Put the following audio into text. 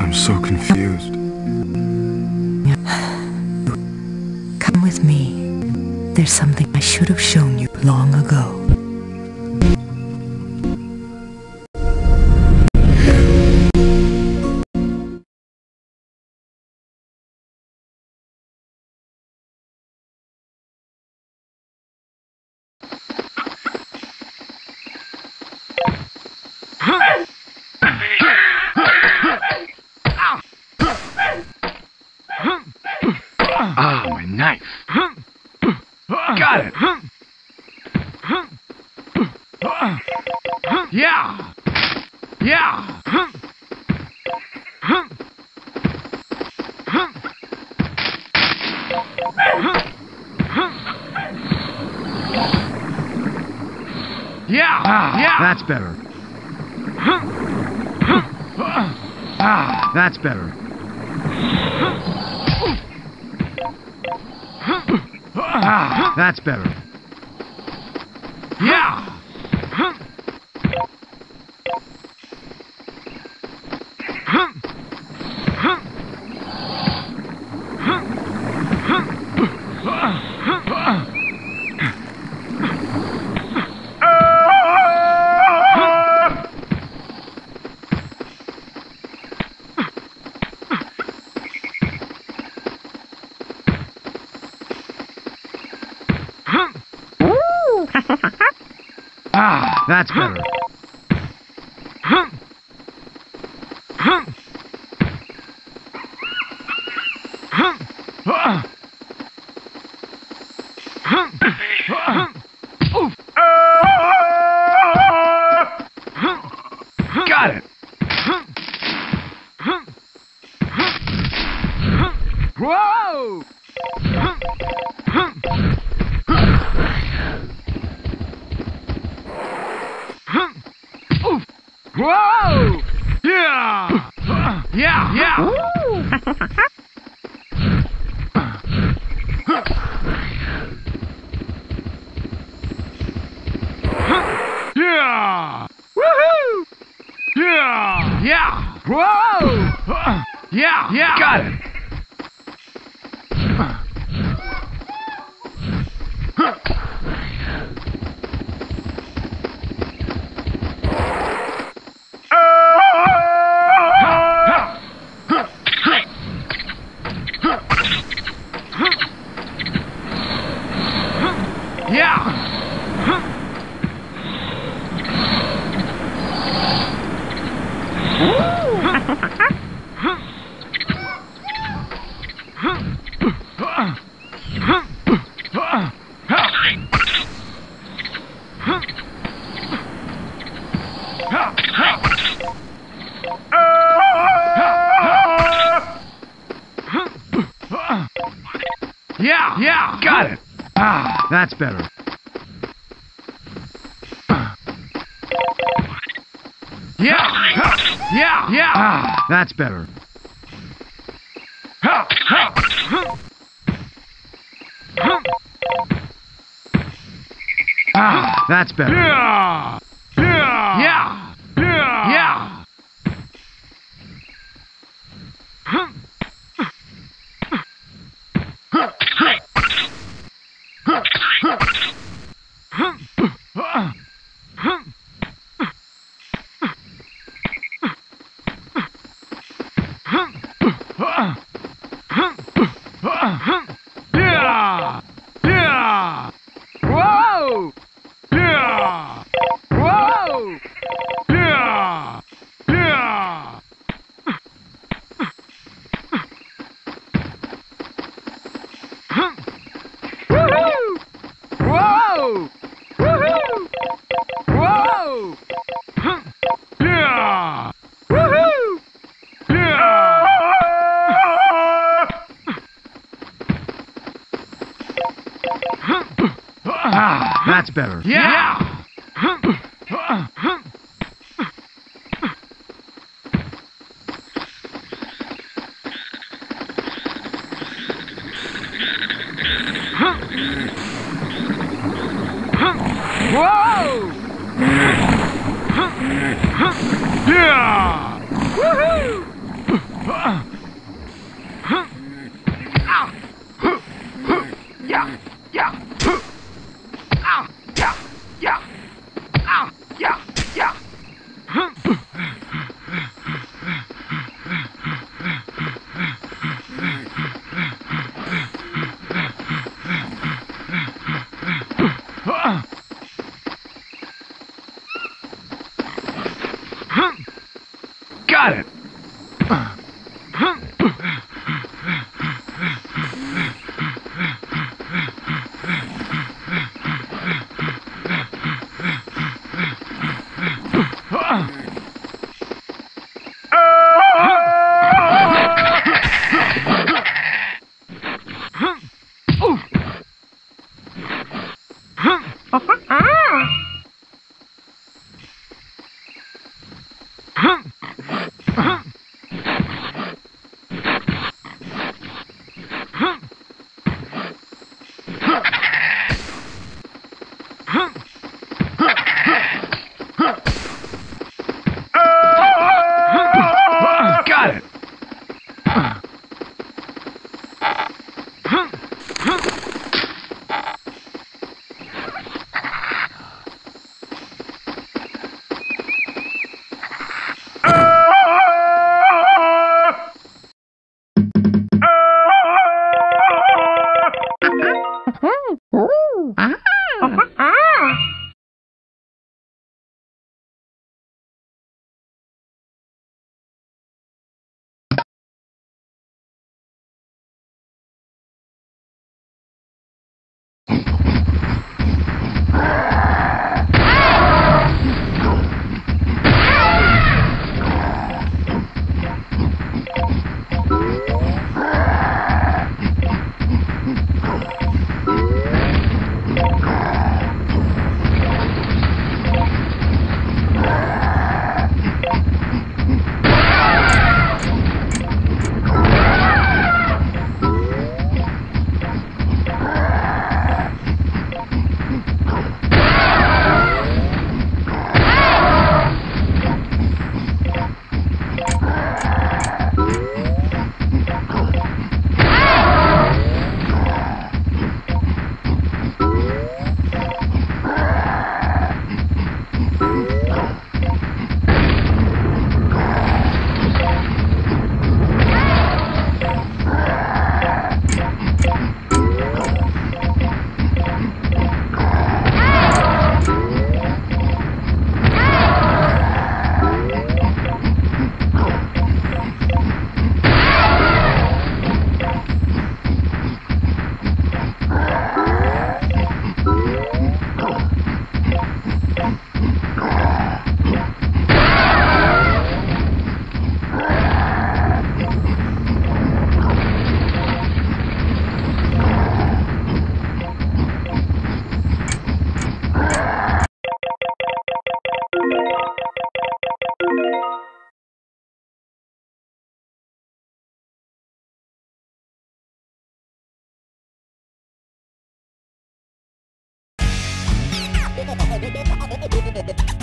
I'm so confused. Come with me. There's something I should have shown you long ago. Ah, my knife. Got it. Yeah. Yeah. Yeah. Yeah. That's better. Ah, that's better. Ah, that's better. Yeah. Ah, that's better. Got it. Whoa! Whoa! Yeah! Yeah! Yeah! Yeah! Woohoo! Yeah! Yeah! Whoa! Yeah! Yeah! Got it! Yeah! Yeah! Yeah! Got it! Ah, that's better. Yeah! Yeah! Yeah! Ah, that's better. Ah, that's better. Yeah! Yeah! Yeah! Yeah! Yeah! Yeah! Yeah! Whoa! Yeah! Whoa! Yeah! Yeah! Woohoo! Whoa! Woohoo! Whoa! Yeah! Woohoo! Yeah! Ah, that's better. Yeah! Whoa! Yeah! Woohoo! Got it. Got it. Ha ha ha ha!